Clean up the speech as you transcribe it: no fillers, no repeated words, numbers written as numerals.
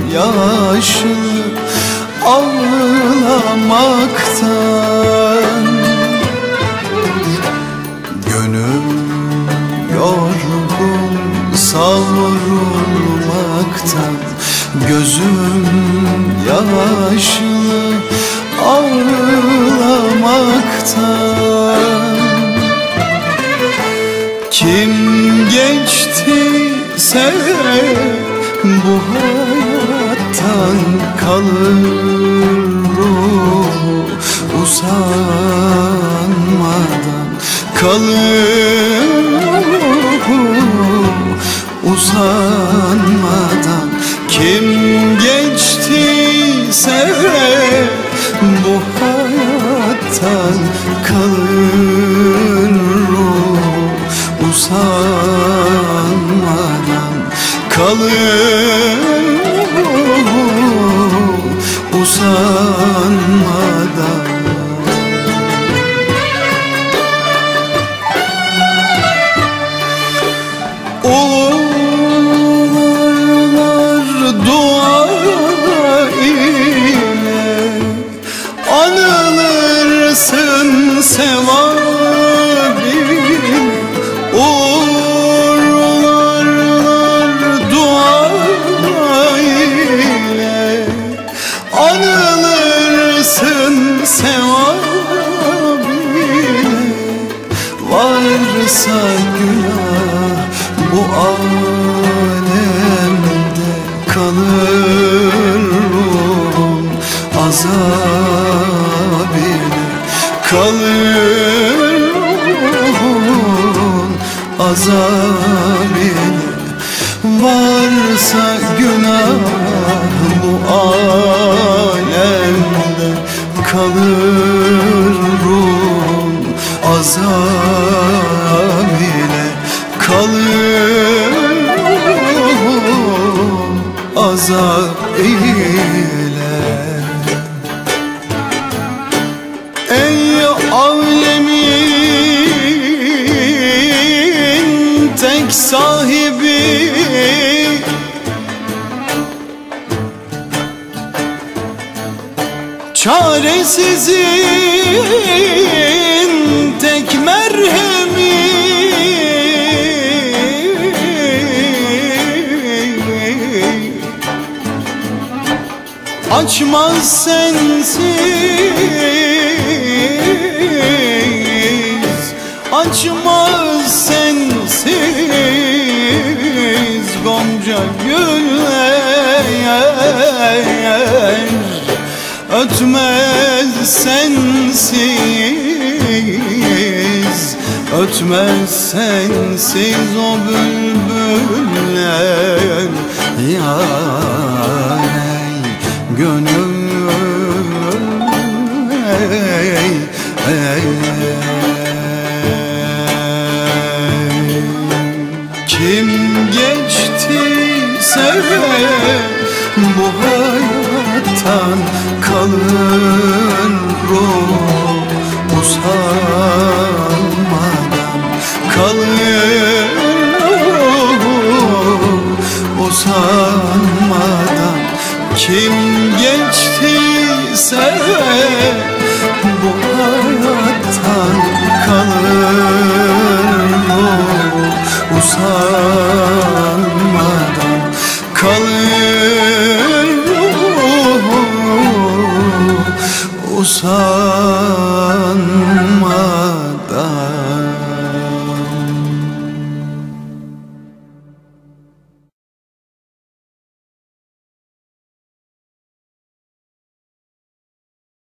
yaşlı ağlamaktan. Gönül yorgun savrulmaktan, gözüm yaşlı ağlamaktan. Kim geçtiyse bu hayattan kalır ruhu usanmadan, kalır ruhu usanmadan. Kim geçtiyse bu hayattan kalır ruhu usanmadan, kalır ruhu usanmadan. Uğurlar dua ile anılırsın sevabim. Uğurlar dua ile anılırsın sevabim. Varsa günah bu alemde, kalır ruhum azabıyla, kalır ruhum azabıyla. Varsa günah bu alemde, kalır ruhum azabıyla, kalır ruhum azabıyla. Ey alemin tek sahibi, çaresizin tek merhemi, açmaz sensiz, açmaz sensiz gonca güller, ötmez sensiz, ötmez sensiz o bülbüller. Yârey gönül, kim geçtiyse bu hayattan kalır ruh usanmadan, kalır ruh usanmadan. Kim